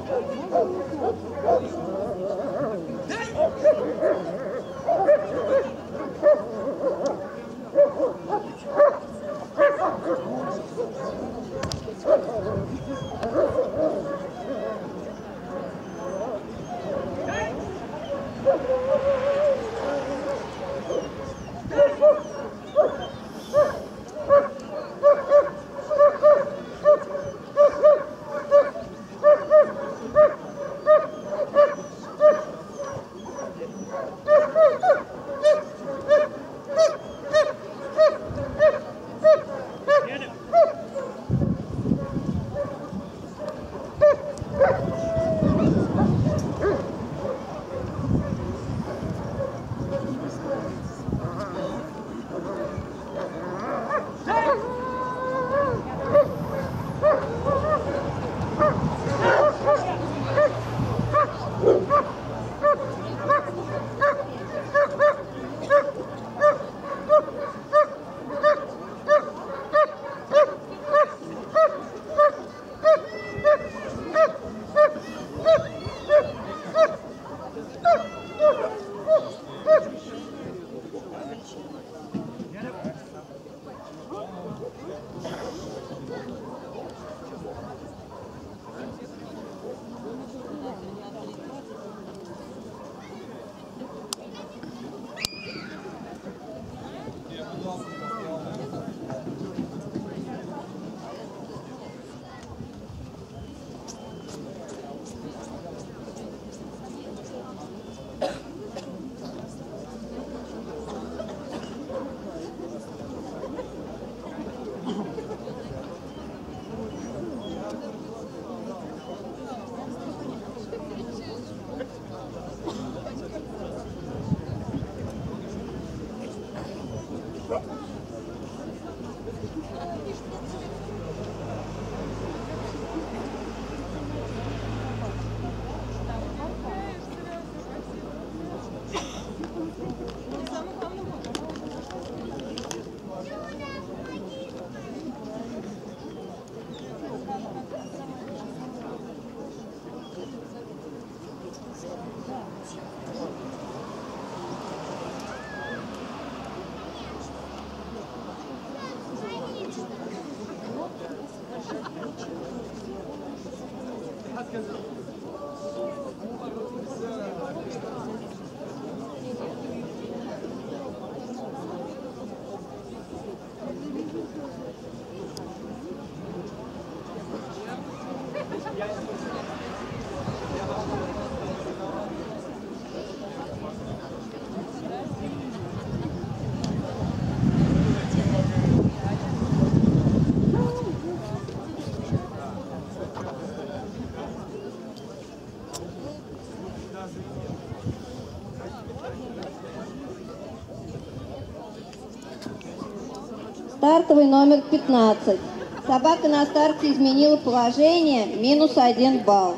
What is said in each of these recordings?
Стартовый номер 15. Собака на старте изменила положение, минус 1 балл.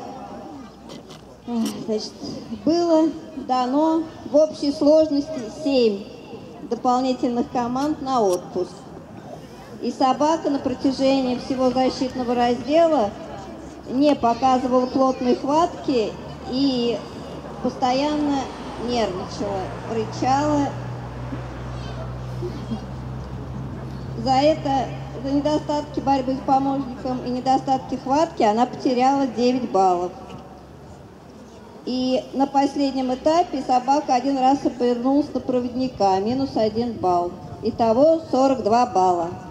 Значит, было дано в общей сложности 7 дополнительных команд на отпуск. И собака на протяжении всего защитного раздела не показывала плотной хватки и постоянно нервничала, рычала. За недостатки борьбы с помощником и недостатки хватки она потеряла 9 баллов. И на последнем этапе собака один раз повернулась на проводника, минус 1 балл. Итого 42 балла.